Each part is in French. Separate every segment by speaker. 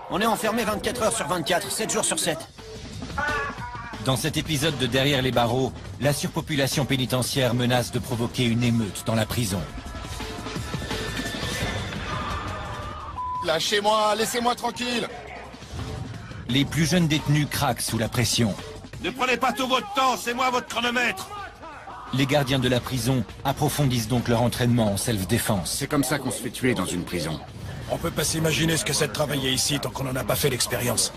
Speaker 1: On est enfermé 24 heures sur 24, 7 jours sur 7.
Speaker 2: Dans cet épisode de Derrière les barreaux, la surpopulation pénitentiaire menace de provoquer une émeute dans la prison.
Speaker 3: Lâchez-moi, laissez-moi tranquille.
Speaker 2: Les plus jeunes détenus craquent sous la pression.
Speaker 4: Ne prenez pas tout votre temps, c'est moi votre chronomètre.
Speaker 2: Les gardiens de la prison approfondissent donc leur entraînement en self-défense.
Speaker 5: C'est comme ça qu'on se fait tuer dans une prison.
Speaker 6: On peut pas s'imaginer ce que c'est de travailler ici tant qu'on n'en a pas fait l'expérience.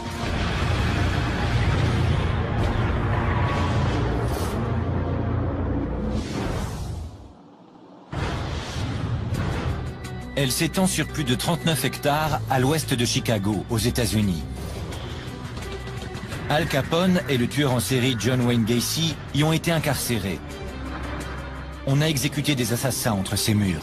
Speaker 2: Elle s'étend sur plus de 39 hectares à l'ouest de Chicago, aux États-Unis. Al Capone et le tueur en série John Wayne Gacy y ont été incarcérés. On a exécuté des assassins entre ces murs.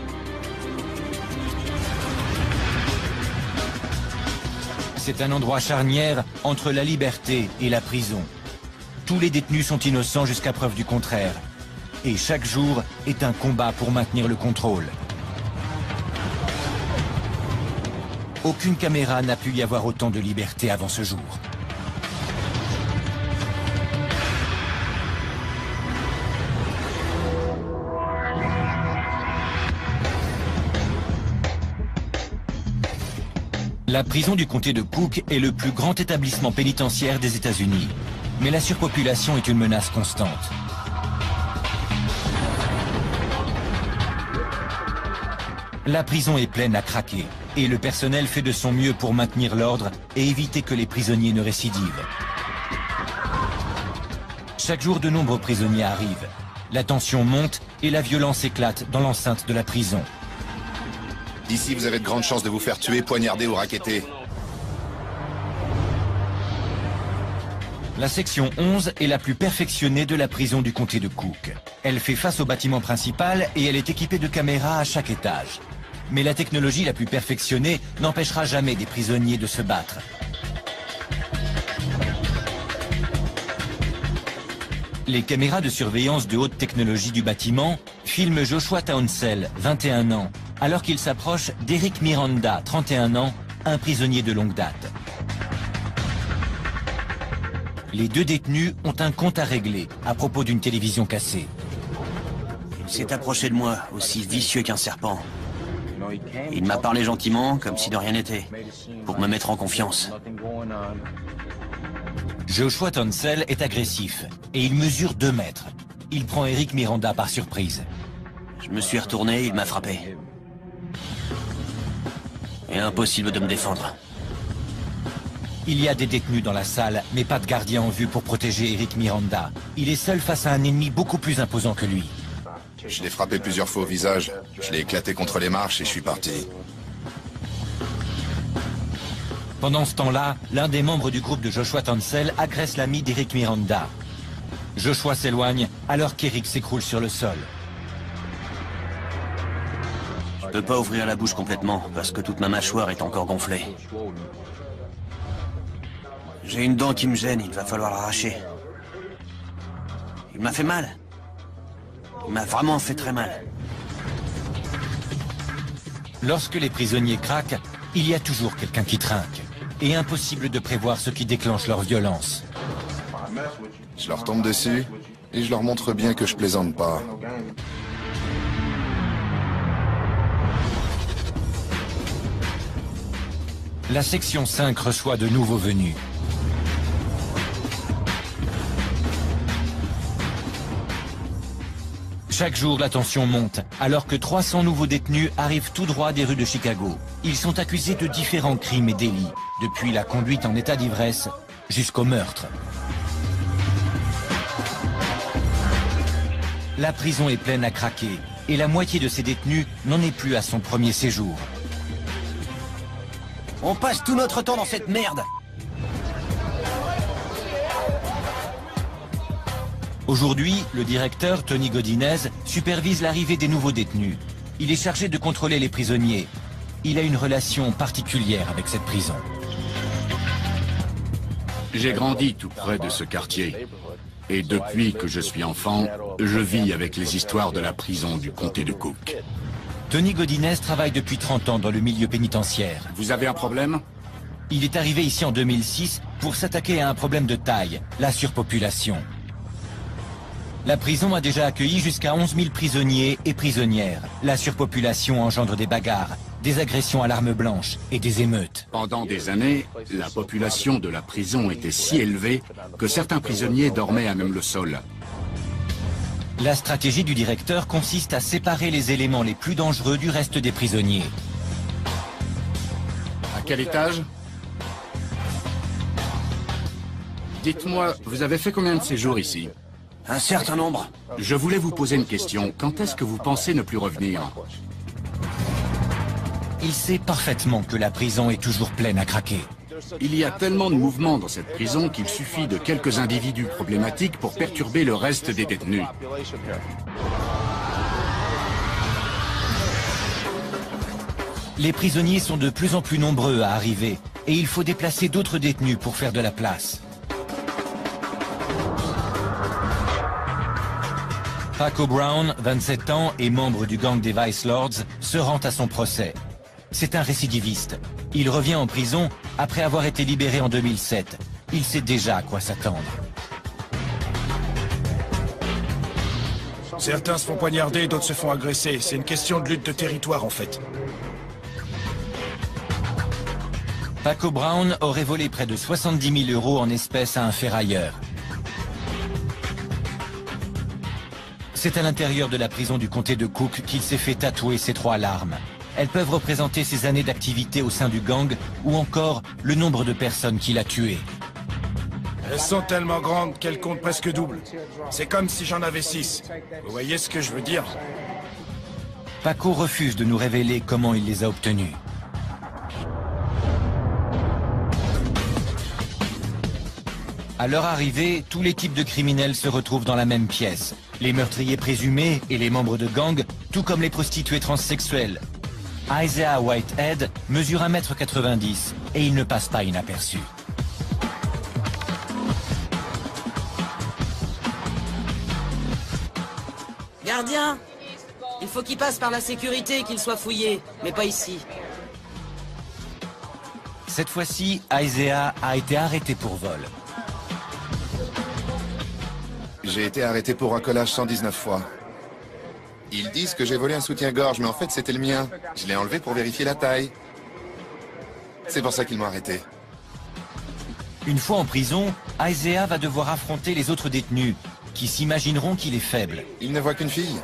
Speaker 2: C'est un endroit charnière entre la liberté et la prison. Tous les détenus sont innocents jusqu'à preuve du contraire. Et chaque jour est un combat pour maintenir le contrôle. Aucune caméra n'a pu y avoir autant de liberté avant ce jour. La prison du comté de Cook est le plus grand établissement pénitentiaire des États-Unis. Mais la surpopulation est une menace constante. La prison est pleine à craquer. Et le personnel fait de son mieux pour maintenir l'ordre et éviter que les prisonniers ne récidivent. Chaque jour, de nombreux prisonniers arrivent. La tension monte et la violence éclate dans l'enceinte de la prison.
Speaker 3: Ici, vous avez de grandes chances de vous faire tuer, poignarder ou racketter.
Speaker 2: La section 11 est la plus perfectionnée de la prison du comté de Cook. Elle fait face au bâtiment principal et elle est équipée de caméras à chaque étage. Mais la technologie la plus perfectionnée n'empêchera jamais des prisonniers de se battre. Les caméras de surveillance de haute technologie du bâtiment filment Joshua Townsell, 21 ans, alors qu'il s'approche d'Eric Miranda, 31 ans, un prisonnier de longue date. Les deux détenus ont un compte à régler à propos d'une télévision cassée.
Speaker 1: Il s'est approché de moi, aussi vicieux qu'un serpent. Il m'a parlé gentiment, comme si de rien n'était, pour me mettre en confiance.
Speaker 2: Joshua Townsell est agressif et il mesure 2 mètres. Il prend Eric Miranda par surprise.
Speaker 1: Je me suis retourné, il m'a frappé. Et impossible de me défendre.
Speaker 2: Il y a des détenus dans la salle, mais pas de gardien en vue pour protéger Eric Miranda. Il est seul face à un ennemi beaucoup plus imposant que lui.
Speaker 3: Je l'ai frappé plusieurs fois au visage. Je l'ai éclaté contre les marches et je suis parti.
Speaker 2: Pendant ce temps-là, l'un des membres du groupe de Joshua Townsell agresse l'ami d'Eric Miranda. Joshua s'éloigne alors qu'Eric s'écroule sur le sol.
Speaker 1: Je peux pas ouvrir la bouche complètement, parce que toute ma mâchoire est encore gonflée. J'ai une dent qui me gêne, il va falloir l'arracher. Il m'a fait mal. Il m'a vraiment fait très mal.
Speaker 2: Lorsque les prisonniers craquent, il y a toujours quelqu'un qui trinque. Et impossible de prévoir ce qui déclenche leur violence.
Speaker 3: Je leur tombe dessus et je leur montre bien que je plaisante pas.
Speaker 2: La section 5 reçoit de nouveaux venus. Chaque jour, la tension monte, alors que 300 nouveaux détenus arrivent tout droit des rues de Chicago. Ils sont accusés de différents crimes et délits, depuis la conduite en état d'ivresse jusqu'au meurtre. La prison est pleine à craquer, et la moitié de ces détenus n'en est plus à son premier séjour.
Speaker 1: On passe tout notre temps dans cette merde.
Speaker 2: Aujourd'hui, le directeur, Tony Godinez, supervise l'arrivée des nouveaux détenus. Il est chargé de contrôler les prisonniers. Il a une relation particulière avec cette prison.
Speaker 5: J'ai grandi tout près de ce quartier. Et depuis que je suis enfant, je vis avec les histoires de la prison du comté de Cook.
Speaker 2: Tony Godinez travaille depuis 30 ans dans le milieu pénitentiaire.
Speaker 5: Vous avez un problème?
Speaker 2: Il est arrivé ici en 2006 pour s'attaquer à un problème de taille, la surpopulation. La prison a déjà accueilli jusqu'à 11 000 prisonniers et prisonnières. La surpopulation engendre des bagarres, des agressions à l'arme blanche et des émeutes.
Speaker 5: Pendant des années, la population de la prison était si élevée que certains prisonniers dormaient à même le sol.
Speaker 2: La stratégie du directeur consiste à séparer les éléments les plus dangereux du reste des prisonniers.
Speaker 5: À quel étage? Dites-moi, vous avez fait combien de séjours ici?
Speaker 1: Un certain nombre.
Speaker 5: Je voulais vous poser une question. Quand est-ce que vous pensez ne plus revenir?
Speaker 2: Il sait parfaitement que la prison est toujours pleine à craquer.
Speaker 5: Il y a tellement de mouvements dans cette prison qu'il suffit de quelques individus problématiques pour perturber le reste des détenus.
Speaker 2: Les prisonniers sont de plus en plus nombreux à arriver et il faut déplacer d'autres détenus pour faire de la place. Paco Brown, 27 ans et membre du gang des Vice Lords, se rend à son procès. C'est un récidiviste. Il revient en prison après avoir été libéré en 2007. Il sait déjà à quoi s'attendre.
Speaker 6: Certains se font poignarder, d'autres se font agresser. C'est une question de lutte de territoire, en fait.
Speaker 2: Paco Brown aurait volé près de 70 000 € en espèces à un ferrailleur. C'est à l'intérieur de la prison du comté de Cook qu'il s'est fait tatouer ces 3 larmes. Elles peuvent représenter ses années d'activité au sein du gang ou encore le nombre de personnes qu'il a tuées.
Speaker 6: Elles sont tellement grandes qu'elles comptent presque double. C'est comme si j'en avais 6. Vous voyez ce que je veux dire?
Speaker 2: Paco refuse de nous révéler comment il les a obtenues. À leur arrivée, tous les types de criminels se retrouvent dans la même pièce. Les meurtriers présumés et les membres de gang, tout comme les prostituées transsexuelles. Isaiah Whitehead mesure 1,90 m et il ne passe pas inaperçu.
Speaker 7: Gardien, il faut qu'il passe par la sécurité et qu'il soit fouillé, mais pas ici.
Speaker 2: Cette fois-ci, Isaiah a été arrêté pour vol.
Speaker 3: J'ai été arrêté pour racolage 119 fois. Ils disent que j'ai volé un soutien-gorge, mais en fait c'était le mien. Je l'ai enlevé pour vérifier la taille. C'est pour ça qu'ils m'ont arrêté.
Speaker 2: Une fois en prison, Isaiah va devoir affronter les autres détenus, qui s'imagineront qu'il est faible.
Speaker 3: Il ne voit qu'une fille.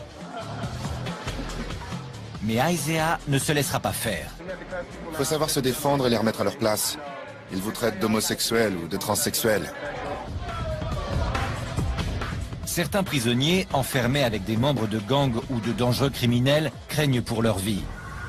Speaker 2: Mais Isaiah ne se laissera pas faire.
Speaker 3: Faut savoir se défendre et les remettre à leur place. Ils vous traitent d'homosexuels ou de transsexuels.
Speaker 2: Certains prisonniers, enfermés avec des membres de gangs ou de dangereux criminels, craignent pour leur vie.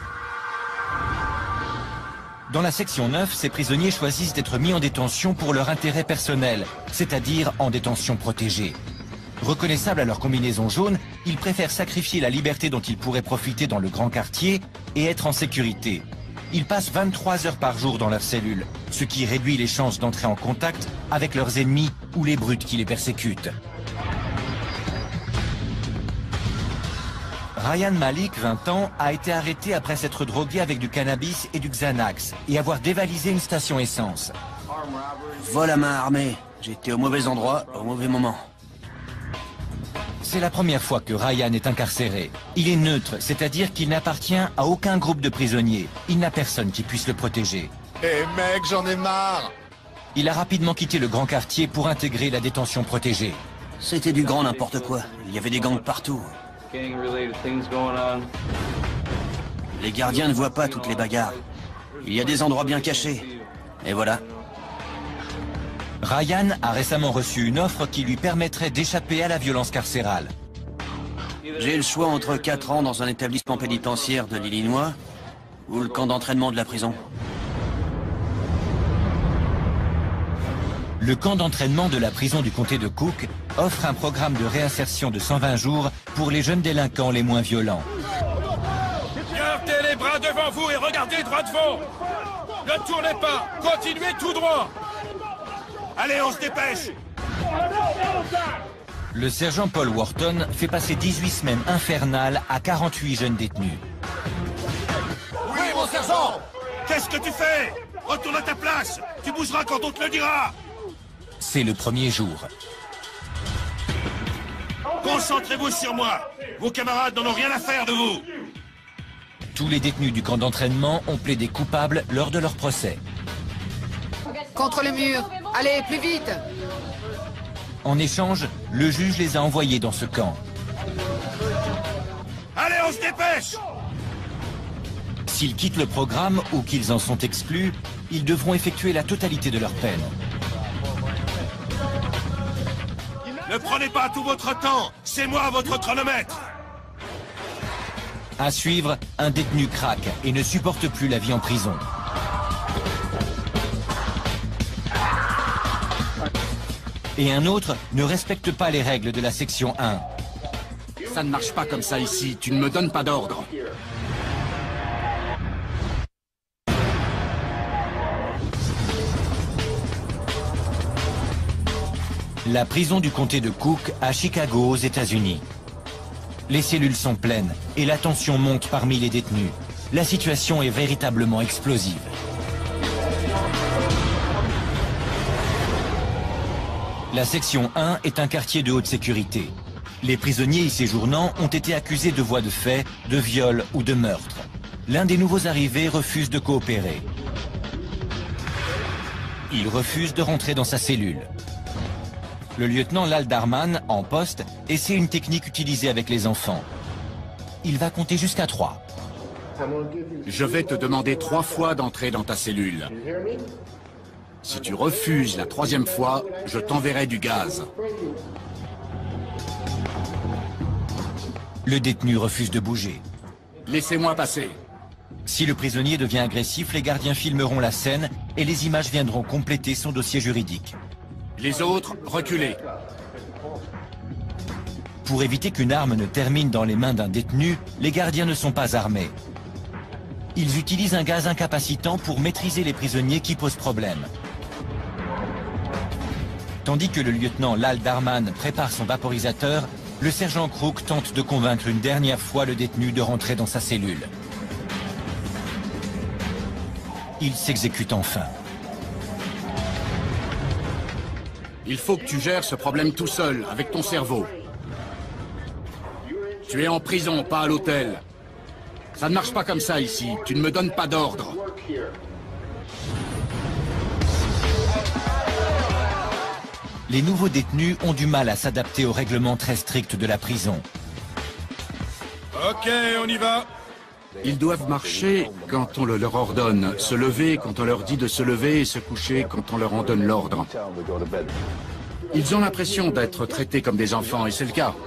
Speaker 2: Dans la section 9, ces prisonniers choisissent d'être mis en détention pour leur intérêt personnel, c'est-à-dire en détention protégée. Reconnaissables à leur combinaison jaune, ils préfèrent sacrifier la liberté dont ils pourraient profiter dans le grand quartier et être en sécurité. Ils passent 23 heures par jour dans leur cellule, ce qui réduit les chances d'entrer en contact avec leurs ennemis ou les brutes qui les persécutent. Ryan Malik, 20 ans, a été arrêté après s'être drogué avec du cannabis et du Xanax et avoir dévalisé une station essence.
Speaker 1: Vol à main armée. J'étais au mauvais endroit, au mauvais moment.
Speaker 2: C'est la première fois que Ryan est incarcéré. Il est neutre, c'est-à-dire qu'il n'appartient à aucun groupe de prisonniers. Il n'a personne qui puisse le protéger.
Speaker 3: Eh mec, j'en ai marre!
Speaker 2: Il a rapidement quitté le grand quartier pour intégrer la détention protégée.
Speaker 1: C'était du grand n'importe quoi. Il y avait des gangs partout. Les gardiens ne voient pas toutes les bagarres. Il y a des endroits bien cachés. Et voilà.
Speaker 2: Ryan a récemment reçu une offre qui lui permettrait d'échapper à la violence carcérale.
Speaker 1: J'ai le choix entre 4 ans dans un établissement pénitentiaire de l'Illinois ou le camp d'entraînement de la prison.
Speaker 2: Le camp d'entraînement de la prison du comté de Cook offre un programme de réinsertion de 120 jours pour les jeunes délinquants les moins violents.
Speaker 6: Gardez les bras devant vous et regardez droit devant. Ne tournez pas, continuez tout droit.
Speaker 4: Allez, on se dépêche!
Speaker 2: Le sergent Paul Wharton fait passer 18 semaines infernales à 48 jeunes détenus.
Speaker 4: Oui, mon sergent! Qu'est-ce que tu fais? Retourne à ta place. Tu bougeras quand on te le dira.
Speaker 2: C'est le premier jour.
Speaker 4: Concentrez-vous sur moi. Vos camarades n'en ont rien à faire de vous.
Speaker 2: Tous les détenus du camp d'entraînement ont plaidé coupables lors de leur procès.
Speaker 8: Contre le mur. Allez, plus vite.
Speaker 2: En échange, le juge les a envoyés dans ce camp.
Speaker 4: Allez, on se dépêche.
Speaker 2: S'ils quittent le programme ou qu'ils en sont exclus, ils devront effectuer la totalité de leur peine.
Speaker 4: Ne prenez pas tout votre temps. C'est moi votre chronomètre.
Speaker 2: À suivre, un détenu craque et ne supporte plus la vie en prison. Et un autre ne respecte pas les règles de la section 1.
Speaker 5: Ça ne marche pas comme ça ici, tu ne me donnes pas d'ordre.
Speaker 2: La prison du comté de Cook à Chicago aux États-Unis. Les cellules sont pleines et la tension monte parmi les détenus. La situation est véritablement explosive. La section 1 est un quartier de haute sécurité. Les prisonniers y séjournant ont été accusés de voies de fait, de viol ou de meurtre. L'un des nouveaux arrivés refuse de coopérer. Il refuse de rentrer dans sa cellule. Le lieutenant Lal Darman, en poste, essaie une technique utilisée avec les enfants. Il va compter jusqu'à 3.
Speaker 5: Je vais te demander 3 fois d'entrer dans ta cellule. Si tu refuses la 3e fois, je t'enverrai du gaz.
Speaker 2: Le détenu refuse de bouger.
Speaker 5: Laissez-moi passer.
Speaker 2: Si le prisonnier devient agressif, les gardiens filmeront la scène et les images viendront compléter son dossier juridique.
Speaker 5: Les autres, reculez.
Speaker 2: Pour éviter qu'une arme ne termine dans les mains d'un détenu, les gardiens ne sont pas armés. Ils utilisent un gaz incapacitant pour maîtriser les prisonniers qui posent problème. Tandis que le lieutenant Lal Darman prépare son vaporisateur, le sergent Crook tente de convaincre une dernière fois le détenu de rentrer dans sa cellule. Il s'exécute enfin.
Speaker 5: Il faut que tu gères ce problème tout seul, avec ton cerveau. Tu es en prison, pas à l'hôtel. Ça ne marche pas comme ça ici, tu ne me donnes pas d'ordre.
Speaker 2: Les nouveaux détenus ont du mal à s'adapter aux règlements très stricts de la prison.
Speaker 6: Ok, on y va.
Speaker 5: Ils doivent marcher quand on le leur ordonne, se lever quand on leur dit de se lever et se coucher quand on leur en donne l'ordre. Ils ont l'impression d'être traités comme des enfants, et c'est le cas.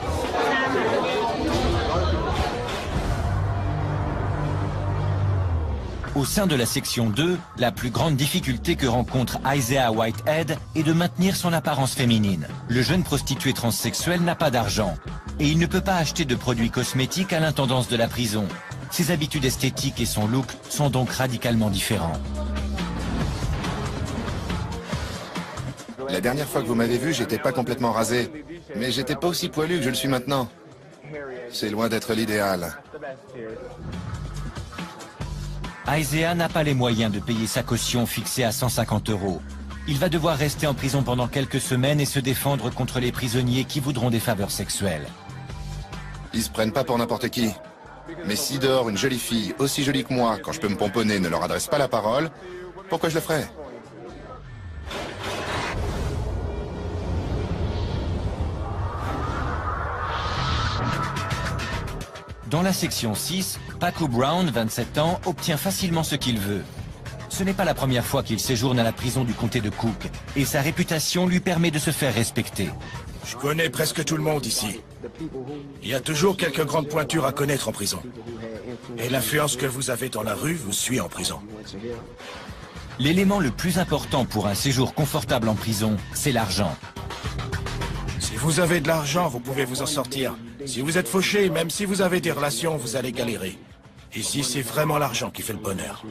Speaker 2: Au sein de la section 2, la plus grande difficulté que rencontre Isaiah Whitehead est de maintenir son apparence féminine. Le jeune prostitué transsexuel n'a pas d'argent et il ne peut pas acheter de produits cosmétiques à l'intendance de la prison. Ses habitudes esthétiques et son look sont donc radicalement différents.
Speaker 3: La dernière fois que vous m'avez vu, j'étais pas complètement rasé. Mais j'étais pas aussi poilu que je le suis maintenant. C'est loin d'être l'idéal.
Speaker 2: Isaiah n'a pas les moyens de payer sa caution fixée à 150 €. Il va devoir rester en prison pendant quelques semaines et se défendre contre les prisonniers qui voudront des faveurs sexuelles.
Speaker 3: Ils se prennent pas pour n'importe qui. Mais si dehors une jolie fille, aussi jolie que moi, quand je peux me pomponner, ne leur adresse pas la parole, pourquoi je le ferais?
Speaker 2: Dans la section 6, Paco Brown, 27 ans, obtient facilement ce qu'il veut. Ce n'est pas la première fois qu'il séjourne à la prison du comté de Cook, et sa réputation lui permet de se faire respecter.
Speaker 6: Je connais presque tout le monde ici. Il y a toujours quelques grandes pointures à connaître en prison. Et l'influence que vous avez dans la rue vous suit en prison.
Speaker 2: L'élément le plus important pour un séjour confortable en prison, c'est l'argent.
Speaker 6: Si vous avez de l'argent, vous pouvez vous en sortir. Si vous êtes fauché, même si vous avez des relations, vous allez galérer. Ici, c'est vraiment l'argent qui fait le bonheur.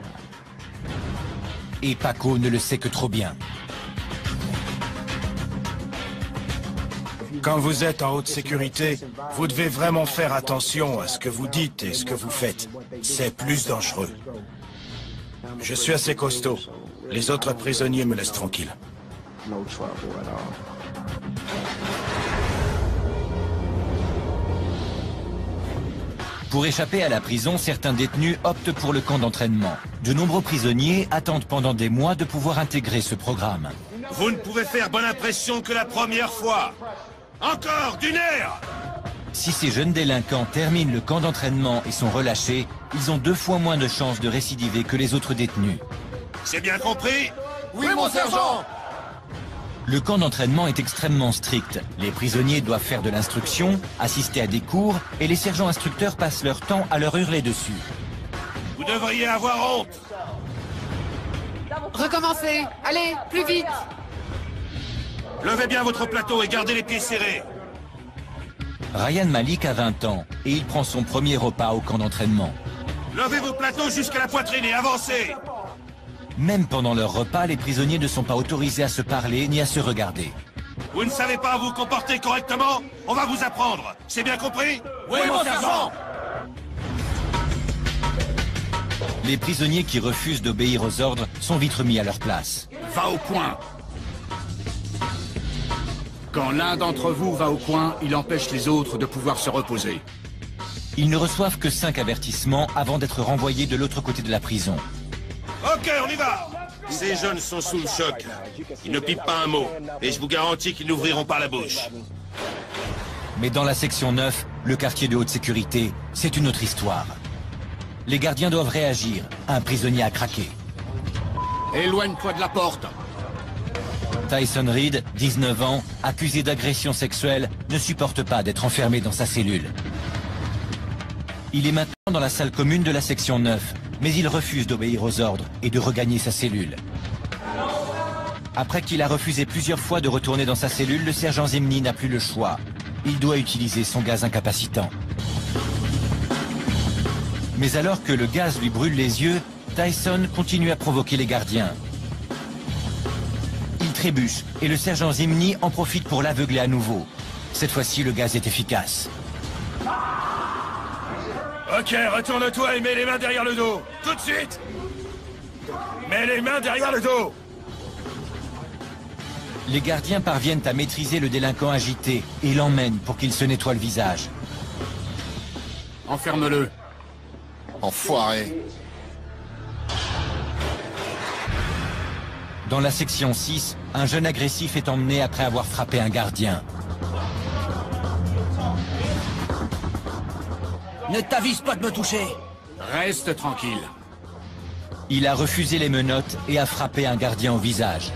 Speaker 2: Et Paco ne le sait que trop bien.
Speaker 6: Quand vous êtes en haute sécurité, vous devez vraiment faire attention à ce que vous dites et ce que vous faites. C'est plus dangereux. Je suis assez costaud. Les autres prisonniers me laissent tranquille.
Speaker 2: Pour échapper à la prison, certains détenus optent pour le camp d'entraînement. De nombreux prisonniers attendent pendant des mois de pouvoir intégrer ce programme.
Speaker 4: Vous ne pouvez faire bonne impression que la première fois. Encore du nerf!
Speaker 2: Si ces jeunes délinquants terminent le camp d'entraînement et sont relâchés, ils ont 2 fois moins de chances de récidiver que les autres détenus.
Speaker 4: C'est bien compris?
Speaker 3: Oui, mon sergent!
Speaker 2: Le camp d'entraînement est extrêmement strict. Les prisonniers doivent faire de l'instruction, assister à des cours, et les sergents instructeurs passent leur temps à leur hurler dessus.
Speaker 4: Vous devriez avoir honte.
Speaker 8: Recommencez. Allez, plus vite.
Speaker 4: Levez bien votre plateau et gardez les pieds serrés.
Speaker 2: Ryan Malik a 20 ans, et il prend son premier repas au camp d'entraînement.
Speaker 4: Levez vos plateaux jusqu'à la poitrine et avancez.
Speaker 2: Même pendant leur repas, les prisonniers ne sont pas autorisés à se parler ni à se regarder.
Speaker 4: Vous ne savez pas vous comporter correctement? On va vous apprendre. C'est bien compris?
Speaker 3: Oui, mon sergent!
Speaker 2: Les prisonniers qui refusent d'obéir aux ordres sont vite remis à leur place.
Speaker 5: Va au coin. Quand l'un d'entre vous va au coin, il empêche les autres de pouvoir se reposer.
Speaker 2: Ils ne reçoivent que 5 avertissements avant d'être renvoyés de l'autre côté de la prison.
Speaker 4: Ok, on y va. Ces jeunes sont sous le choc. Ils ne pipent pas un mot. Et je vous garantis qu'ils n'ouvriront pas la bouche.
Speaker 2: Mais dans la section 9, le quartier de haute sécurité, c'est une autre histoire. Les gardiens doivent réagir. Un prisonnier a craqué.
Speaker 5: Éloigne-toi de la porte.
Speaker 2: Tyson Reed, 19 ans, accusé d'agression sexuelle, ne supporte pas d'être enfermé dans sa cellule. Il est maintenant dans la salle commune de la section 9, mais il refuse d'obéir aux ordres et de regagner sa cellule. Après qu'il a refusé plusieurs fois de retourner dans sa cellule, le sergent Zimny n'a plus le choix. Il doit utiliser son gaz incapacitant. Mais alors que le gaz lui brûle les yeux, Tyson continue à provoquer les gardiens. Il trébuche et le sergent Zimny en profite pour l'aveugler à nouveau. Cette fois-ci, le gaz est efficace.
Speaker 6: Ok, retourne-toi et mets les mains derrière le dos. Tout de suite! Mets les mains derrière le dos!
Speaker 2: Les gardiens parviennent à maîtriser le délinquant agité et l'emmènent pour qu'il se nettoie le visage.
Speaker 5: Enferme-le.
Speaker 3: Enfoiré!
Speaker 2: Dans la section 6, un jeune agressif est emmené après avoir frappé un gardien.
Speaker 7: Ne t'avise pas de me toucher.
Speaker 5: Reste tranquille.
Speaker 2: Il a refusé les menottes et a frappé un gardien au visage.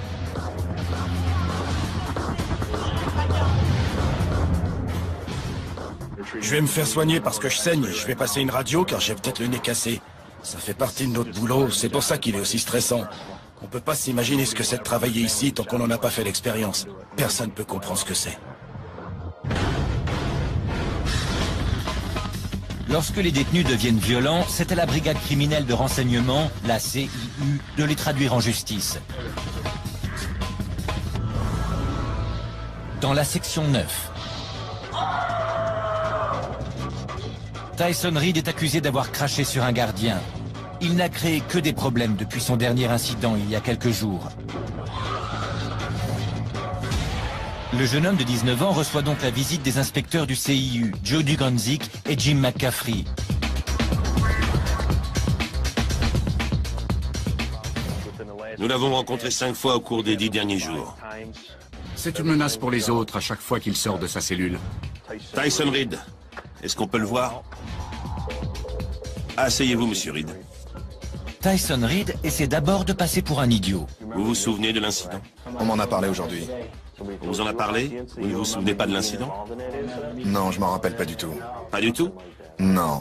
Speaker 6: Je vais me faire soigner parce que je saigne. Je vais passer une radio car j'ai peut-être le nez cassé. Ça fait partie de notre boulot, c'est pour ça qu'il est aussi stressant. On peut pas s'imaginer ce que c'est de travailler ici tant qu'on n'en a pas fait l'expérience. Personne ne peut comprendre ce que c'est.
Speaker 2: Lorsque les détenus deviennent violents, c'est à la brigade criminelle de renseignement, la CIU, de les traduire en justice. Dans la section 9. Tyson Reed est accusé d'avoir craché sur un gardien. Il n'a créé que des problèmes depuis son dernier incident il y a quelques jours. Le jeune homme de 19 ans reçoit donc la visite des inspecteurs du CIU, Joe Duganzik et Jim McCaffrey.
Speaker 4: Nous l'avons rencontré 5 fois au cours des 10 derniers jours.
Speaker 5: C'est une menace pour les autres à chaque fois qu'il sort de sa cellule.
Speaker 4: Tyson Reed, est-ce qu'on peut le voir? Asseyez-vous, monsieur Reed.
Speaker 2: Tyson Reed essaie d'abord de passer pour un idiot.
Speaker 4: Vous vous souvenez de l'incident?
Speaker 3: On m'en a parlé aujourd'hui.
Speaker 4: On vous en a parlé? Vous ne vous souvenez pas de l'incident?
Speaker 3: Non, je m'en rappelle pas du tout.
Speaker 4: Pas du tout?
Speaker 3: Non.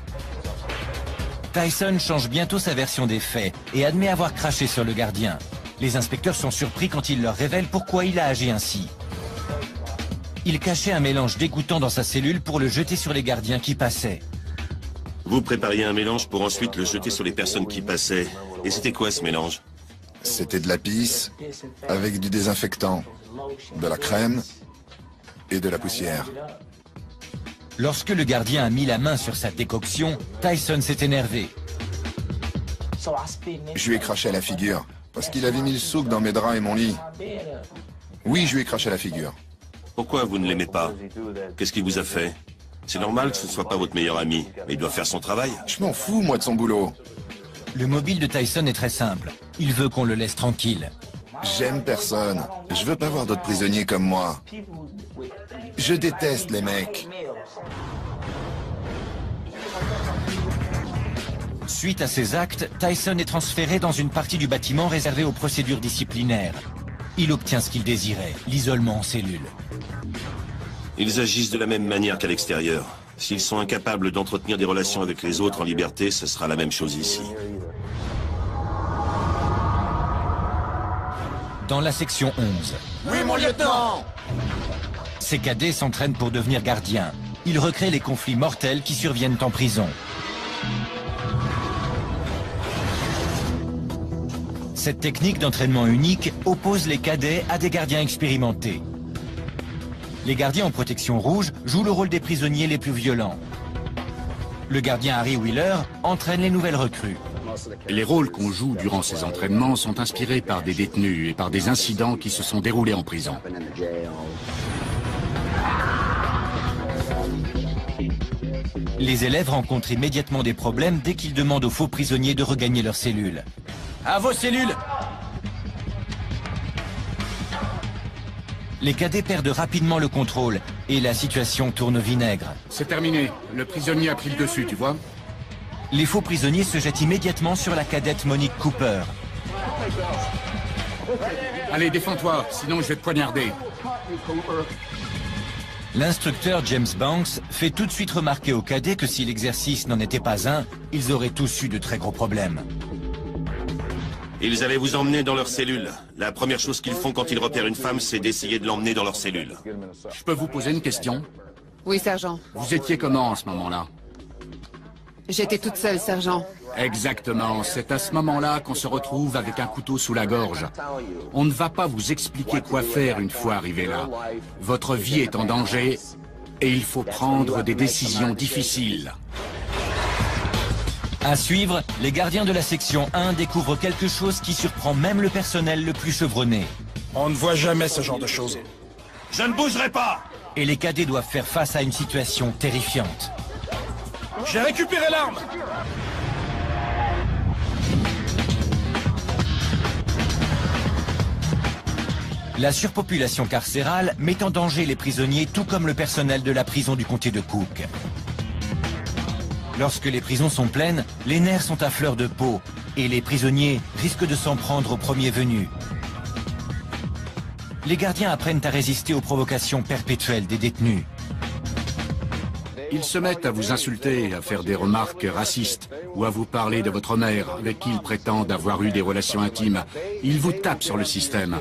Speaker 2: Tyson change bientôt sa version des faits et admet avoir craché sur le gardien. Les inspecteurs sont surpris quand il leur révèle pourquoi il a agi ainsi. Il cachait un mélange dégoûtant dans sa cellule pour le jeter sur les gardiens qui passaient.
Speaker 4: Vous prépariez un mélange pour ensuite le jeter sur les personnes qui passaient. Et c'était quoi ce mélange?
Speaker 3: C'était de la pisse, avec du désinfectant, de la crème et de la poussière.
Speaker 2: Lorsque le gardien a mis la main sur sa décoction, Tyson s'est énervé.
Speaker 3: Je lui ai craché à la figure, parce qu'il avait mis le souk dans mes draps et mon lit. Oui, je lui ai craché à la figure.
Speaker 4: Pourquoi vous ne l'aimez pas? Qu'est-ce qu'il vous a fait? C'est normal que ce ne soit pas votre meilleur ami, mais il doit faire son travail.
Speaker 3: Je m'en fous, moi, de son boulot.
Speaker 2: Le mobile de Tyson est très simple. Il veut qu'on le laisse tranquille.
Speaker 3: J'aime personne. Je veux pas voir d'autres prisonniers comme moi. Je déteste les mecs.
Speaker 2: Suite à ces actes, Tyson est transféré dans une partie du bâtiment réservée aux procédures disciplinaires. Il obtient ce qu'il désirait, l'isolement en cellule.
Speaker 4: Ils agissent de la même manière qu'à l'extérieur. S'ils sont incapables d'entretenir des relations avec les autres en liberté, ce sera la même chose ici.
Speaker 2: Dans la section 11.
Speaker 3: Oui, mon lieutenant!
Speaker 2: Ces cadets s'entraînent pour devenir gardiens. Ils recréent les conflits mortels qui surviennent en prison. Cette technique d'entraînement unique oppose les cadets à des gardiens expérimentés. Les gardiens en protection rouge jouent le rôle des prisonniers les plus violents. Le gardien Harry Wheeler entraîne les nouvelles recrues.
Speaker 5: Les rôles qu'on joue durant ces entraînements sont inspirés par des détenus et par des incidents qui se sont déroulés en prison.
Speaker 2: Les élèves rencontrent immédiatement des problèmes dès qu'ils demandent aux faux prisonniers de regagner leurs cellules. À vos cellules! Les cadets perdent rapidement le contrôle et la situation tourne au vinaigre.
Speaker 5: C'est terminé. Le prisonnier a pris le dessus, tu vois?
Speaker 2: Les faux prisonniers se jettent immédiatement sur la cadette Monique Cooper.
Speaker 5: Allez, défends-toi, sinon je vais te poignarder.
Speaker 2: L'instructeur James Banks fait tout de suite remarquer aux cadets que si l'exercice n'en était pas un, ils auraient tous eu de très gros problèmes.
Speaker 4: Ils allaient vous emmener dans leur cellule. La première chose qu'ils font quand ils repèrent une femme, c'est d'essayer de l'emmener dans leur cellule.
Speaker 5: Je peux vous poser une question?
Speaker 8: Oui, sergent.
Speaker 5: Vous étiez comment à ce moment-là?
Speaker 8: J'étais toute seule, sergent.
Speaker 5: Exactement, c'est à ce moment-là qu'on se retrouve avec un couteau sous la gorge. On ne va pas vous expliquer quoi faire une fois arrivé là. Votre vie est en danger et il faut prendre des décisions difficiles.
Speaker 2: À suivre, les gardiens de la section 1 découvrent quelque chose qui surprend même le personnel le plus chevronné.
Speaker 6: On ne voit jamais ce genre de choses.
Speaker 4: Je ne bougerai pas!
Speaker 2: Et les cadets doivent faire face à une situation terrifiante.
Speaker 6: J'ai récupéré l'arme!
Speaker 2: La surpopulation carcérale met en danger les prisonniers tout comme le personnel de la prison du comté de Cook. Lorsque les prisons sont pleines, les nerfs sont à fleur de peau et les prisonniers risquent de s'en prendre au premier venu. Les gardiens apprennent à résister aux provocations perpétuelles des détenus.
Speaker 5: Ils se mettent à vous insulter, à faire des remarques racistes ou à vous parler de votre mère avec qui ils prétendent avoir eu des relations intimes. Ils vous tapent sur le système.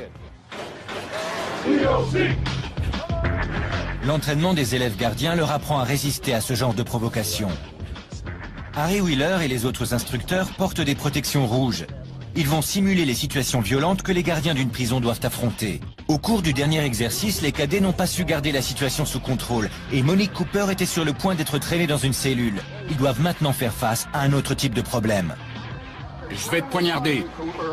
Speaker 2: L'entraînement des élèves gardiens leur apprend à résister à ce genre de provocation. Harry Wheeler et les autres instructeurs portent des protections rouges. Ils vont simuler les situations violentes que les gardiens d'une prison doivent affronter. Au cours du dernier exercice, les cadets n'ont pas su garder la situation sous contrôle et Monique Cooper était sur le point d'être traînée dans une cellule. Ils doivent maintenant faire face à un autre type de problème.
Speaker 5: Je vais te poignarder.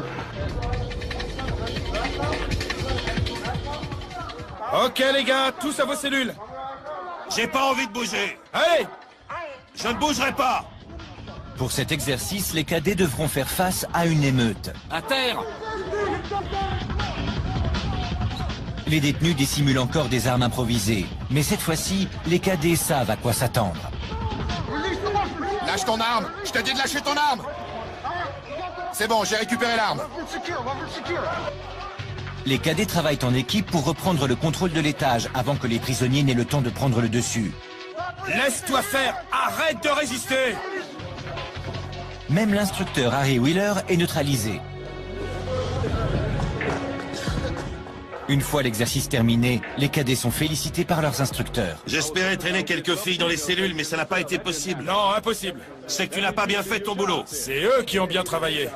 Speaker 6: Ok les gars, tous à vos cellules.
Speaker 4: J'ai pas envie de bouger!
Speaker 6: Allez!
Speaker 4: Je ne bougerai pas!
Speaker 2: Pour cet exercice, les cadets devront faire face à une émeute.
Speaker 5: À terre!
Speaker 2: Les détenus dissimulent encore des armes improvisées. Mais cette fois-ci, les cadets savent à quoi s'attendre.
Speaker 3: Lâche ton arme! Je t'ai dit de lâcher ton arme! C'est bon, j'ai récupéré l'arme.
Speaker 2: Les cadets travaillent en équipe pour reprendre le contrôle de l'étage avant que les prisonniers n'aient le temps de prendre le dessus.
Speaker 6: Laisse-toi faire! Arrête de résister!
Speaker 2: Même l'instructeur Harry Wheeler est neutralisé. Une fois l'exercice terminé, les cadets sont félicités par leurs instructeurs.
Speaker 4: J'espérais traîner quelques filles dans les cellules, mais ça n'a pas été possible.
Speaker 6: Non, impossible.
Speaker 4: C'est que tu n'as pas bien fait ton boulot.
Speaker 6: C'est eux qui ont bien travaillé.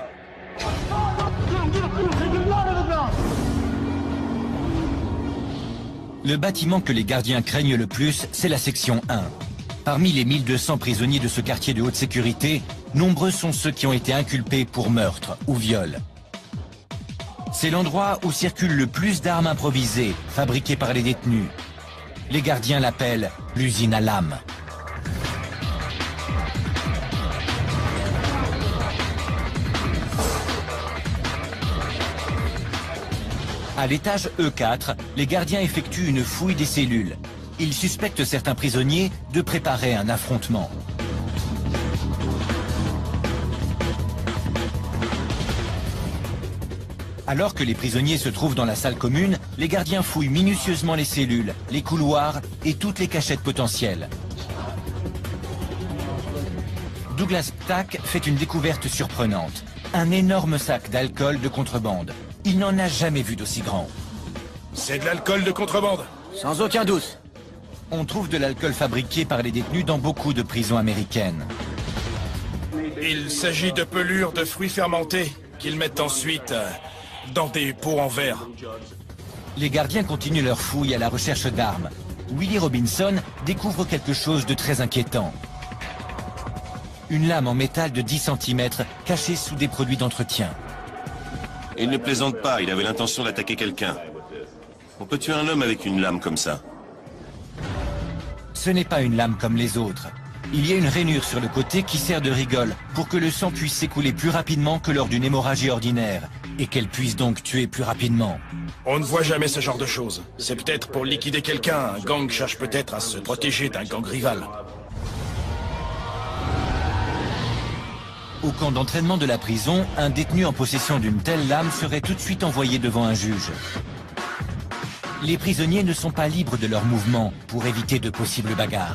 Speaker 2: Le bâtiment que les gardiens craignent le plus, c'est la section 1. Parmi les 1200 prisonniers de ce quartier de haute sécurité, nombreux sont ceux qui ont été inculpés pour meurtre ou viol. C'est l'endroit où circule le plus d'armes improvisées, fabriquées par les détenus. Les gardiens l'appellent l'usine à lames. À l'étage E4, les gardiens effectuent une fouille des cellules. Ils suspectent certains prisonniers de préparer un affrontement. Alors que les prisonniers se trouvent dans la salle commune, les gardiens fouillent minutieusement les cellules, les couloirs et toutes les cachettes potentielles. Douglas Ptak fait une découverte surprenante. Un énorme sac d'alcool de contrebande. Il n'en a jamais vu d'aussi grand.
Speaker 6: C'est de l'alcool de contrebande.
Speaker 1: Sans aucun doute.
Speaker 2: On trouve de l'alcool fabriqué par les détenus dans beaucoup de prisons américaines.
Speaker 6: Il s'agit de pelures de fruits fermentés qu'ils mettent ensuite dans des pots en verre.
Speaker 2: Les gardiens continuent leur fouille à la recherche d'armes. Willie Robinson découvre quelque chose de très inquiétant. Une lame en métal de 10 cm cachée sous des produits d'entretien.
Speaker 4: Il ne plaisante pas, il avait l'intention d'attaquer quelqu'un. On peut tuer un homme avec une lame comme ça.
Speaker 2: Ce n'est pas une lame comme les autres. Il y a une rainure sur le côté qui sert de rigole pour que le sang puisse s'écouler plus rapidement que lors d'une hémorragie ordinaire et qu'elle puisse donc tuer plus rapidement.
Speaker 6: On ne voit jamais ce genre de choses. C'est peut-être pour liquider quelqu'un. Un gang cherche peut-être à se protéger d'un gang rival.
Speaker 2: Au camp d'entraînement de la prison, un détenu en possession d'une telle lame serait tout de suite envoyé devant un juge. Les prisonniers ne sont pas libres de leurs mouvements pour éviter de possibles bagarres.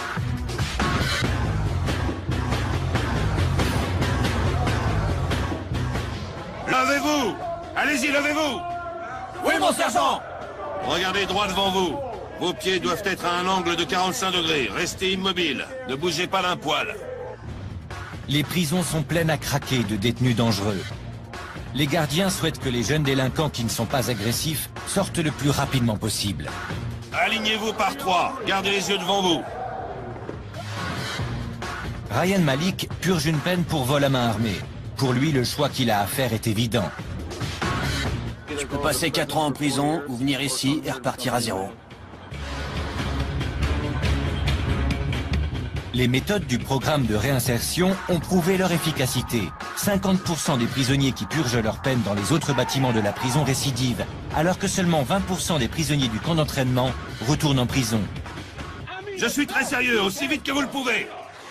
Speaker 4: Levez-vous! Allez-y, levez-vous!
Speaker 1: Oui, mon sergent!
Speaker 4: Regardez droit devant vous. Vos pieds doivent être à un angle de 45 degrés. Restez immobile. Ne bougez pas d'un poil.
Speaker 2: Les prisons sont pleines à craquer de détenus dangereux. Les gardiens souhaitent que les jeunes délinquants qui ne sont pas agressifs sortent le plus rapidement possible.
Speaker 4: Alignez-vous par trois. Gardez les yeux devant vous.
Speaker 2: Ryan Malik purge une peine pour vol à main armée. Pour lui, le choix qu'il a à faire est évident.
Speaker 1: Je peux passer 4 ans en prison ou venir ici et repartir à zéro.
Speaker 2: Les méthodes du programme de réinsertion ont prouvé leur efficacité. 50% des prisonniers qui purgent leur peine dans les autres bâtiments de la prison récidivent, alors que seulement 20% des prisonniers du camp d'entraînement retournent en prison.
Speaker 4: Je suis très sérieux, aussi vite que vous le pouvez.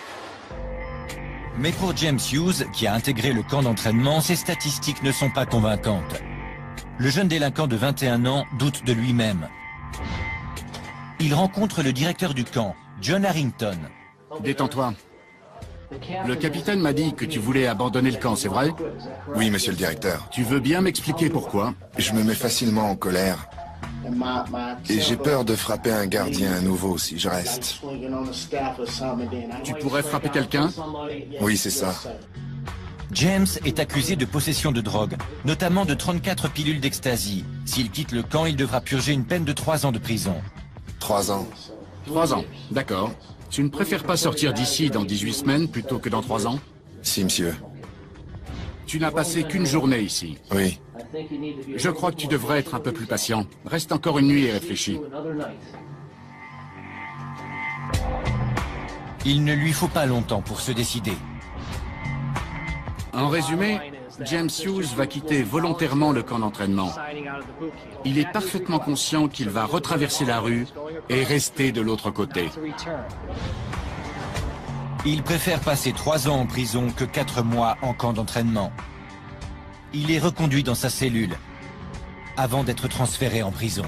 Speaker 2: Mais pour James Hughes, qui a intégré le camp d'entraînement, ces statistiques ne sont pas convaincantes. Le jeune délinquant de 21 ans doute de lui-même. Il rencontre le directeur du camp, John Harrington.
Speaker 5: Détends-toi. Le capitaine m'a dit que tu voulais abandonner le camp, c'est vrai?
Speaker 3: Oui, monsieur le directeur.
Speaker 5: Tu veux bien m'expliquer pourquoi?
Speaker 3: Je me mets facilement en colère. Et j'ai peur de frapper un gardien à nouveau si je reste.
Speaker 5: Tu pourrais frapper quelqu'un?
Speaker 3: Oui, c'est ça.
Speaker 2: James est accusé de possession de drogue, notamment de 34 pilules d'ecstasy. S'il quitte le camp, il devra purger une peine de 3 ans de prison.
Speaker 3: 3 ans.
Speaker 5: 3 ans, d'accord. Tu ne préfères pas sortir d'ici dans 18 semaines plutôt que dans 3 ans?
Speaker 3: Si, monsieur.
Speaker 5: Tu n'as passé qu'une journée ici.
Speaker 3: Oui.
Speaker 5: Je crois que tu devrais être un peu plus patient. Reste encore une nuit et réfléchis.
Speaker 2: Il ne lui faut pas longtemps pour se décider.
Speaker 5: En résumé, James Hughes va quitter volontairement le camp d'entraînement. Il est parfaitement conscient qu'il va retraverser la rue et rester de l'autre côté.
Speaker 2: Il préfère passer 3 ans en prison que 4 mois en camp d'entraînement. Il est reconduit dans sa cellule avant d'être transféré en prison.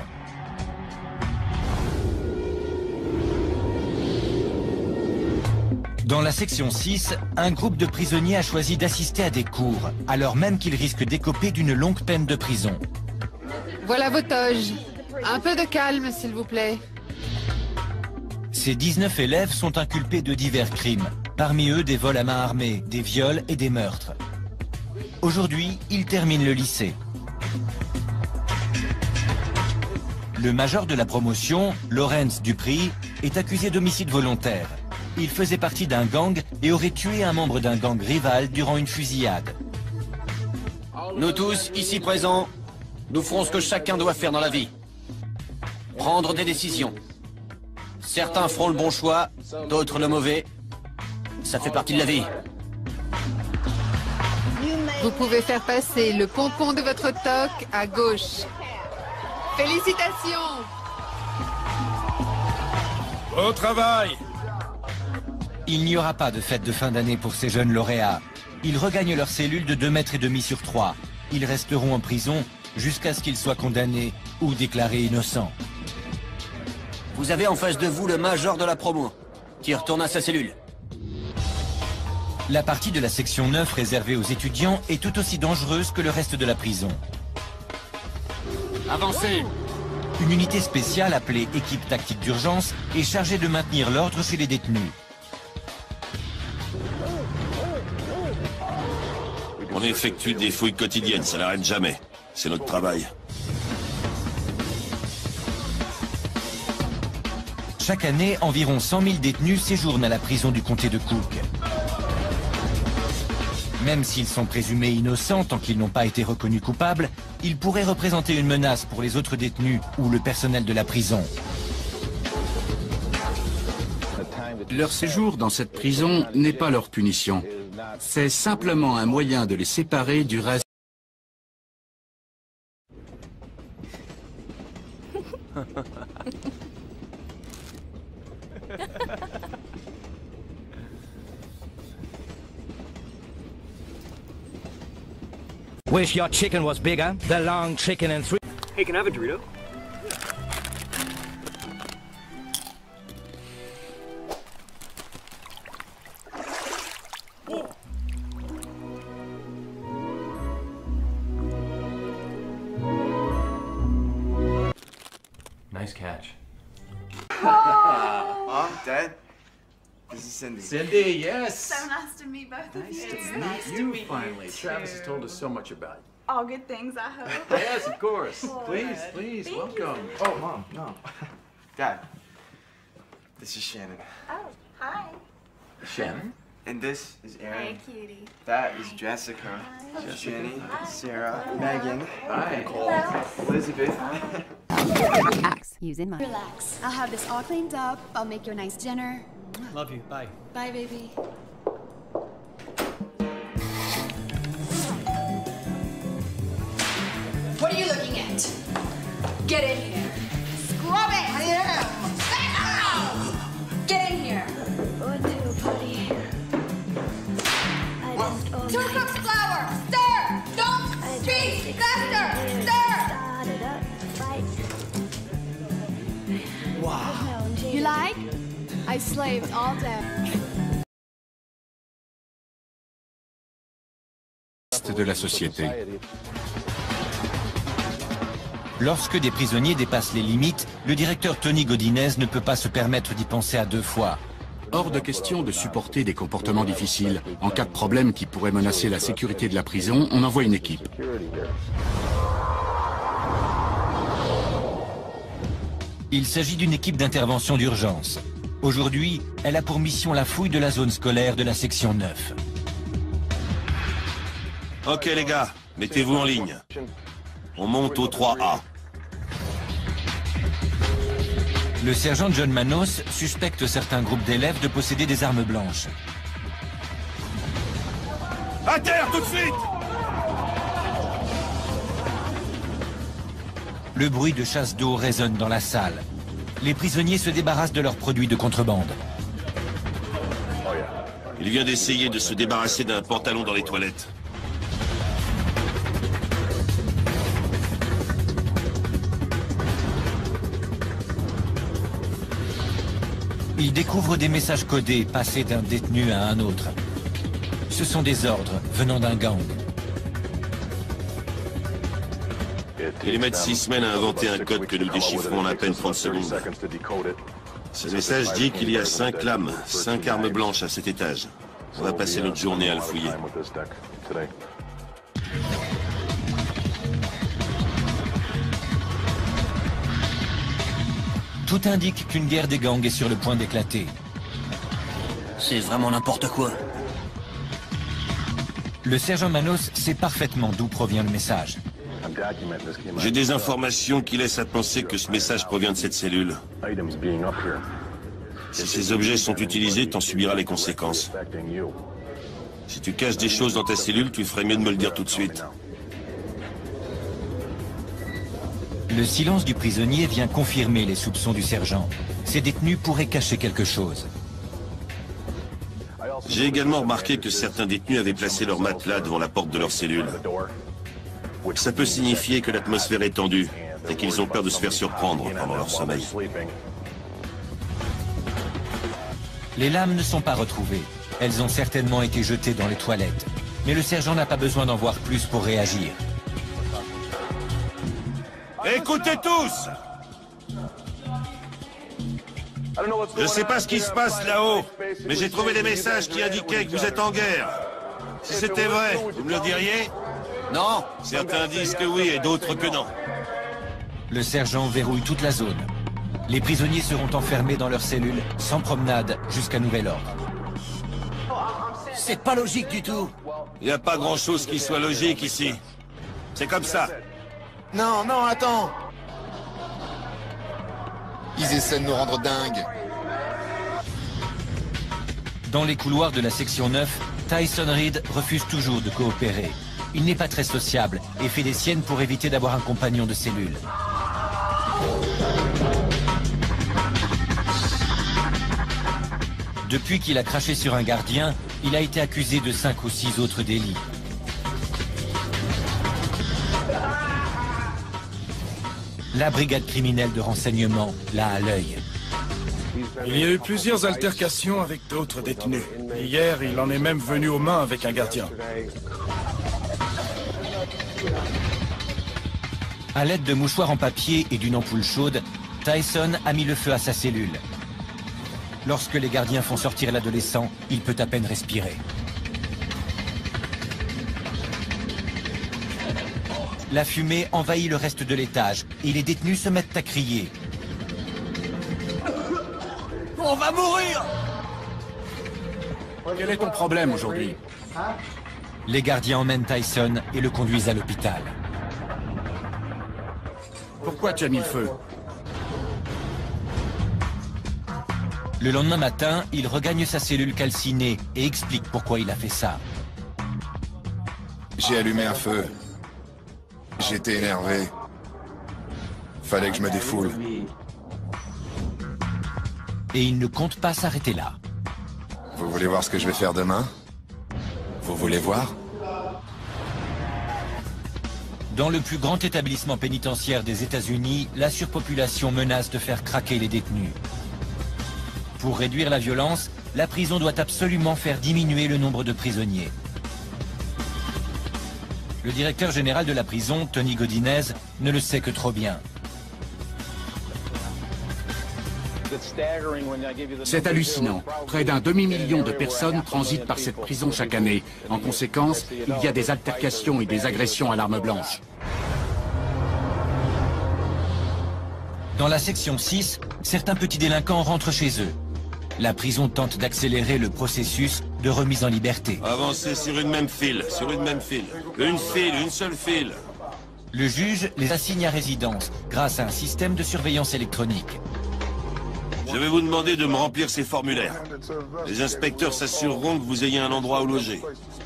Speaker 2: Dans la section 6, un groupe de prisonniers a choisi d'assister à des cours, alors même qu'ils risquent d'écoper d'une longue peine de prison.
Speaker 8: Voilà vos toges. Un peu de calme, s'il vous plaît.
Speaker 2: Ces 19 élèves sont inculpés de divers crimes, parmi eux des vols à main armée, des viols et des meurtres. Aujourd'hui, ils terminent le lycée. Le major de la promotion, Lawrence Dupri, est accusé d'homicide volontaire. Il faisait partie d'un gang et aurait tué un membre d'un gang rival durant une fusillade.
Speaker 1: Nous tous, ici présents, nous ferons ce que chacun doit faire dans la vie. Prendre des décisions. Certains feront le bon choix, d'autres le mauvais. Ça fait partie de la vie.
Speaker 8: Vous pouvez faire passer le pompon de votre toque à gauche. Félicitations!
Speaker 6: Au travail!
Speaker 2: Il n'y aura pas de fête de fin d'année pour ces jeunes lauréats. Ils regagnent leur cellule de 2,5 mètres sur 3. Ils resteront en prison jusqu'à ce qu'ils soient condamnés ou déclarés innocents.
Speaker 1: Vous avez en face de vous le major de la promo, qui retourne à sa cellule.
Speaker 2: La partie de la section 9 réservée aux étudiants est tout aussi dangereuse que le reste de la prison.
Speaker 5: Avancez!
Speaker 2: Une unité spéciale appelée équipe tactique d'urgence est chargée de maintenir l'ordre chez les détenus.
Speaker 4: On effectue des fouilles quotidiennes, ça n'arrête jamais. C'est notre travail.
Speaker 2: Chaque année, environ 100 000 détenus séjournent à la prison du comté de Cook. Même s'ils sont présumés innocents tant qu'ils n'ont pas été reconnus coupables, ils pourraient représenter une menace pour les autres détenus ou le personnel de la prison.
Speaker 5: Leur séjour dans cette prison n'est pas leur punition. C'est simplement un moyen de les séparer du reste.
Speaker 9: Wish your chicken was bigger. The long chicken and three.
Speaker 10: Hey, can I have a Dorito?
Speaker 11: Nice catch.
Speaker 12: Mom, Dad, this is Cindy.
Speaker 11: Cindy, yes.
Speaker 13: So nice to meet both of you.
Speaker 11: Nice to meet you finally. Travis has told us so much about you.
Speaker 13: All good things, I hope.
Speaker 11: Yes, of course. Please, please,
Speaker 13: Thank
Speaker 11: welcome.
Speaker 13: you.
Speaker 12: Oh, Mom, no. Dad, this is Shannon.
Speaker 13: Oh, hi.
Speaker 11: Shannon?
Speaker 12: And this is Aaron.
Speaker 13: Hey, cutie.
Speaker 12: That is Jessica. Jenny, Sarah, Megan,
Speaker 11: Hi.
Speaker 12: Nicole, Elizabeth.
Speaker 14: Relax. Using mine.
Speaker 13: Relax. I'll have this all cleaned up. I'll make you a nice dinner.
Speaker 10: Love you. Bye.
Speaker 13: Bye, baby. What are you looking at? Get in here. Scrub it! I am! Get in here.
Speaker 15: What to, buddy?
Speaker 13: Two cups flour! Stir! Don't speak! Faster! Stir!
Speaker 15: Wow.
Speaker 13: You like? I slaved all day.
Speaker 5: De la société.
Speaker 2: Lorsque des prisonniers dépassent les limites, le directeur Tony Godinez ne peut pas se permettre d'y penser à deux fois.
Speaker 5: Hors de question de supporter des comportements difficiles. En cas de problème qui pourrait menacer la sécurité de la prison, on envoie une équipe.
Speaker 2: Il s'agit d'une équipe d'intervention d'urgence. Aujourd'hui, elle a pour mission la fouille de la zone scolaire de la section 9.
Speaker 4: Ok les gars, mettez-vous en ligne. On monte au 3A.
Speaker 2: Le sergent John Manos suspecte certains groupes d'élèves de posséder des armes blanches.
Speaker 4: À terre tout de suite!
Speaker 2: Le bruit de chasse d'eau résonne dans la salle. Les prisonniers se débarrassent de leurs produits de contrebande.
Speaker 4: Il vient d'essayer de se débarrasser d'un pantalon dans les toilettes.
Speaker 2: Ils découvrent des messages codés passés d'un détenu à un autre. Ce sont des ordres venant d'un gang.
Speaker 4: Ils mettent 6 semaines à inventer un code que nous déchiffrons en à peine 30 secondes. Ce message dit qu'il y a 5 lames, 5 armes blanches à cet étage. On va passer notre journée à le fouiller.
Speaker 2: Tout indique qu'une guerre des gangs est sur le point d'éclater.
Speaker 1: C'est vraiment n'importe quoi.
Speaker 2: Le sergent Manos sait parfaitement d'où provient le message.
Speaker 4: J'ai des informations qui laissent à penser que ce message provient de cette cellule. Si ces objets sont utilisés, t'en subiras les conséquences. Si tu caches des choses dans ta cellule, tu ferais mieux de me le dire tout de suite.
Speaker 2: Le silence du prisonnier vient confirmer les soupçons du sergent. Ces détenus pourraient cacher quelque chose.
Speaker 4: J'ai également remarqué que certains détenus avaient placé leur matelas devant la porte de leur cellule. Ça peut signifier que l'atmosphère est tendue et qu'ils ont peur de se faire surprendre pendant leur sommeil.
Speaker 2: Les lames ne sont pas retrouvées. Elles ont certainement été jetées dans les toilettes. Mais le sergent n'a pas besoin d'en voir plus pour réagir.
Speaker 4: Écoutez tous! Je ne sais pas ce qui se passe là-haut, mais j'ai trouvé des messages qui indiquaient que vous êtes en guerre. Si c'était vrai, vous me le diriez?
Speaker 1: Non.
Speaker 4: Certains disent que oui et d'autres que non.
Speaker 2: Le sergent verrouille toute la zone. Les prisonniers seront enfermés dans leurs cellules, sans promenade, jusqu'à nouvel ordre.
Speaker 1: C'est pas logique du tout.
Speaker 4: Il n'y a pas grand-chose qui soit logique ici. C'est comme ça.
Speaker 3: Non, non, attends! Ils essaient de nous rendre dingues.
Speaker 2: Dans les couloirs de la section 9, Tyson Reed refuse toujours de coopérer. Il n'est pas très sociable et fait des siennes pour éviter d'avoir un compagnon de cellule. Depuis qu'il a craché sur un gardien, il a été accusé de 5 ou 6 autres délits. La brigade criminelle de renseignement l'a à l'œil.
Speaker 6: Il y a eu plusieurs altercations avec d'autres détenus. Hier, il en est même venu aux mains avec un gardien.
Speaker 2: À l'aide de mouchoirs en papier et d'une ampoule chaude, Tyson a mis le feu à sa cellule. Lorsque les gardiens font sortir l'adolescent, il peut à peine respirer. La fumée envahit le reste de l'étage et les détenus se mettent à crier.
Speaker 1: On va mourir!
Speaker 5: Quel est ton problème aujourd'hui?
Speaker 2: Les gardiens emmènent Tyson et le conduisent à l'hôpital.
Speaker 5: Pourquoi tu as mis le feu?
Speaker 2: Le lendemain matin, il regagne sa cellule calcinée et explique pourquoi il a fait ça.
Speaker 3: J'ai allumé un feu. J'étais énervé. Fallait que je me défoule.
Speaker 2: Et il ne compte pas s'arrêter là.
Speaker 3: Vous voulez voir ce que je vais faire demain? Vous voulez voir?
Speaker 2: Dans le plus grand établissement pénitentiaire des États-Unis, la surpopulation menace de faire craquer les détenus. Pour réduire la violence, la prison doit absolument faire diminuer le nombre de prisonniers. Le directeur général de la prison, Tony Godinez, ne le sait que trop bien.
Speaker 5: C'est hallucinant. Près d'un demi-million de personnes transitent par cette prison chaque année. En conséquence, il y a des altercations et des agressions à l'arme blanche.
Speaker 2: Dans la section 6, certains petits délinquants rentrent chez eux. La prison tente d'accélérer le processus de remise en liberté.
Speaker 4: Avancez sur une même file, sur une même file. Une file, une seule file.
Speaker 2: Le juge les assigne à résidence grâce à un système de surveillance électronique.
Speaker 4: Je vais vous demander de me remplir ces formulaires. Les inspecteurs s'assureront que vous ayez un endroit où loger.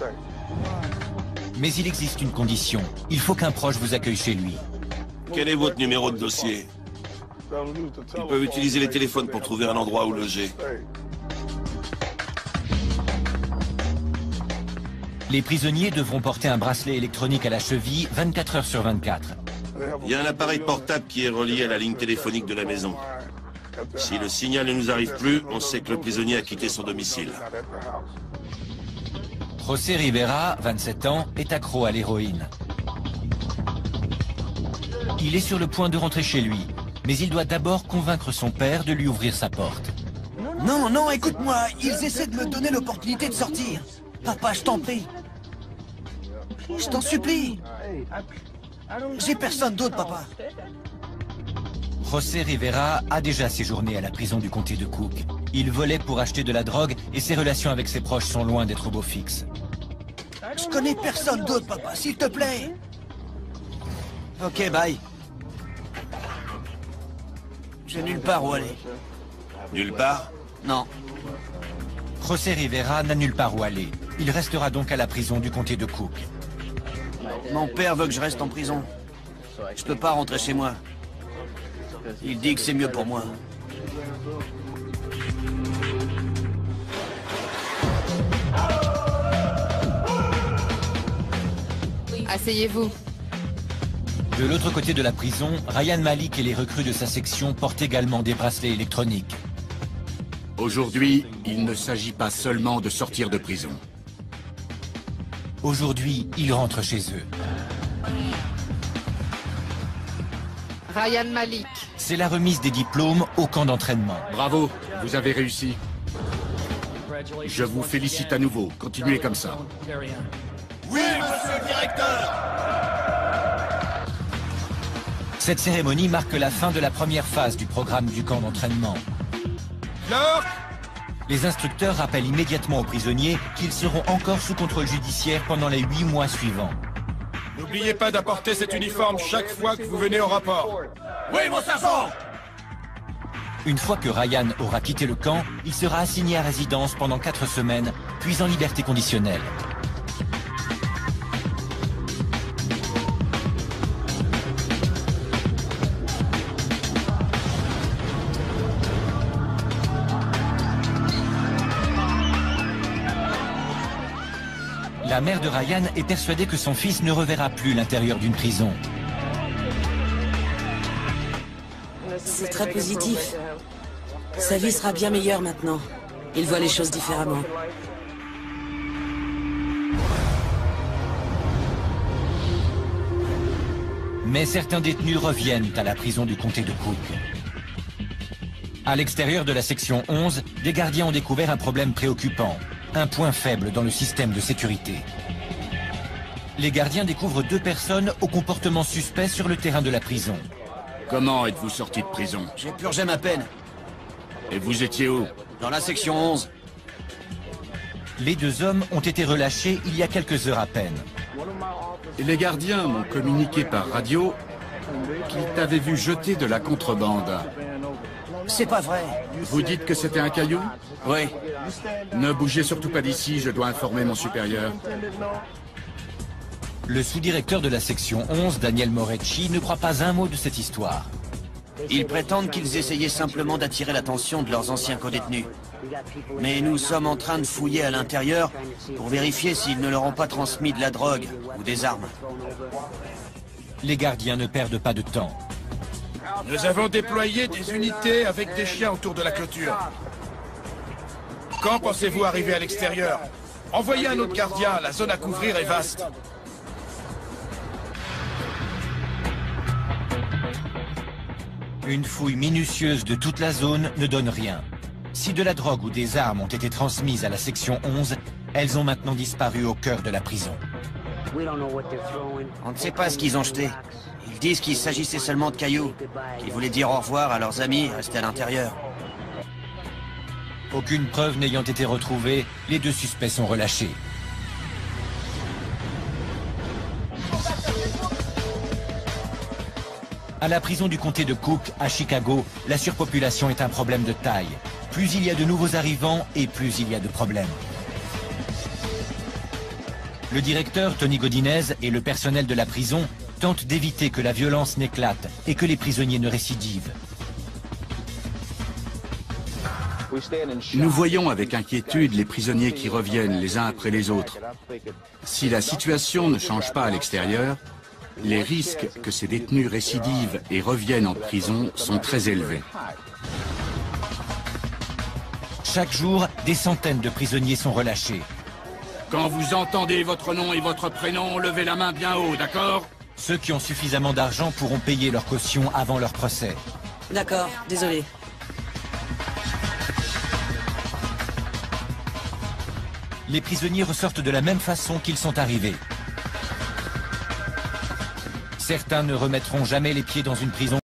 Speaker 2: Mais il existe une condition. Il faut qu'un proche vous accueille chez lui.
Speaker 4: Quel est votre numéro de dossier? Ils peuvent utiliser les téléphones pour trouver un endroit où loger.
Speaker 2: Les prisonniers devront porter un bracelet électronique à la cheville 24 heures sur 24.
Speaker 4: Il y a un appareil portable qui est relié à la ligne téléphonique de la maison. Si le signal ne nous arrive plus, on sait que le prisonnier a quitté son domicile.
Speaker 2: José Rivera, 27 ans, est accro à l'héroïne. Il est sur le point de rentrer chez lui, mais il doit d'abord convaincre son père de lui ouvrir sa porte.
Speaker 1: Non, non, écoute-moi, ils essaient de me donner l'opportunité de sortir. Papa, je t'en prie. Je t'en supplie. J'ai personne d'autre, papa.
Speaker 2: José Rivera a déjà séjourné à la prison du comté de Cook. Il volait pour acheter de la drogue et ses relations avec ses proches sont loin d'être au beau fixe.
Speaker 1: Je connais personne d'autre, papa, s'il te plaît. Ok, bye. J'ai nulle part où aller.
Speaker 4: Nulle part?
Speaker 1: Non.
Speaker 2: José Rivera n'a nulle part où aller. Il restera donc à la prison du comté de Cook.
Speaker 1: Mon père veut que je reste en prison. Je peux pas rentrer chez moi. Il dit que c'est mieux pour moi.
Speaker 8: Asseyez-vous.
Speaker 2: De l'autre côté de la prison, Ryan Malik et les recrues de sa section portent également des bracelets électroniques.
Speaker 5: Aujourd'hui, il ne s'agit pas seulement de sortir de prison.
Speaker 2: Aujourd'hui, ils rentrent chez eux.
Speaker 8: Ryan Malik.
Speaker 2: C'est la remise des diplômes au camp d'entraînement.
Speaker 5: Bravo, vous avez réussi. Je vous félicite à nouveau. Continuez comme ça.
Speaker 1: Oui, monsieur le directeur!
Speaker 2: Cette cérémonie marque la fin de la première phase du programme du camp d'entraînement. Les instructeurs rappellent immédiatement aux prisonniers qu'ils seront encore sous contrôle judiciaire pendant les 8 mois suivants.
Speaker 6: N'oubliez pas d'apporter cet uniforme chaque fois que vous venez au rapport.
Speaker 1: Oui, mon sergent!
Speaker 2: Une fois que Ryan aura quitté le camp, il sera assigné à résidence pendant 4 semaines, puis en liberté conditionnelle. La mère de Ryan est persuadée que son fils ne reverra plus l'intérieur d'une prison.
Speaker 7: C'est très positif. Sa vie sera bien meilleure maintenant. Il voit les choses différemment.
Speaker 2: Mais certains détenus reviennent à la prison du comté de Cook. À l'extérieur de la section 11, des gardiens ont découvert un problème préoccupant. Un point faible dans le système de sécurité. Les gardiens découvrent 2 personnes au comportement suspect sur le terrain de la prison.
Speaker 5: Comment êtes-vous sorti de prison?
Speaker 1: J'ai purgé ma peine.
Speaker 5: Et vous étiez où?
Speaker 1: Dans la section 11.
Speaker 2: Les 2 hommes ont été relâchés il y a quelques heures à peine.
Speaker 5: Les gardiens m'ont communiqué par radio qu'ils t'avaient vu jeter de la contrebande.
Speaker 1: C'est pas vrai.
Speaker 5: Vous dites que c'était un caillou?
Speaker 1: Oui.
Speaker 5: Ne bougez surtout pas d'ici, je dois informer mon supérieur.
Speaker 2: Le sous-directeur de la section 11, Daniel Morecci, ne croit pas un mot de cette histoire.
Speaker 1: Ils prétendent qu'ils essayaient simplement d'attirer l'attention de leurs anciens codétenus. Mais nous sommes en train de fouiller à l'intérieur pour vérifier s'ils ne leur ont pas transmis de la drogue ou des armes.
Speaker 2: Les gardiens ne perdent pas de temps.
Speaker 6: Nous avons déployé des unités avec des chiens autour de la clôture. Quand pensez-vous arriver à l'extérieur? Envoyez un autre gardien, la zone à couvrir est vaste.
Speaker 2: Une fouille minutieuse de toute la zone ne donne rien. Si de la drogue ou des armes ont été transmises à la section 11, elles ont maintenant disparu au cœur de la prison.
Speaker 1: On ne sait pas ce qu'ils ont jeté. Ils disent qu'il s'agissait seulement de cailloux, qu'ils voulaient dire au revoir à leurs amis restés à l'intérieur.
Speaker 2: Aucune preuve n'ayant été retrouvée, les 2 suspects sont relâchés. À la prison du comté de Cook, à Chicago, la surpopulation est un problème de taille. Plus il y a de nouveaux arrivants et plus il y a de problèmes. Le directeur, Tony Godinez, et le personnel de la prison tentent d'éviter que la violence n'éclate et que les prisonniers ne récidivent.
Speaker 5: Nous voyons avec inquiétude les prisonniers qui reviennent les uns après les autres. Si la situation ne change pas à l'extérieur, les risques que ces détenus récidivent et reviennent en prison sont très élevés.
Speaker 2: Chaque jour, des centaines de prisonniers sont relâchés.
Speaker 5: Quand vous entendez votre nom et votre prénom, levez la main bien haut, d'accord?
Speaker 2: Ceux qui ont suffisamment d'argent pourront payer leur caution avant leur procès.
Speaker 7: D'accord, désolé.
Speaker 2: Les prisonniers ressortent de la même façon qu'ils sont arrivés. Certains ne remettront jamais les pieds dans une prison.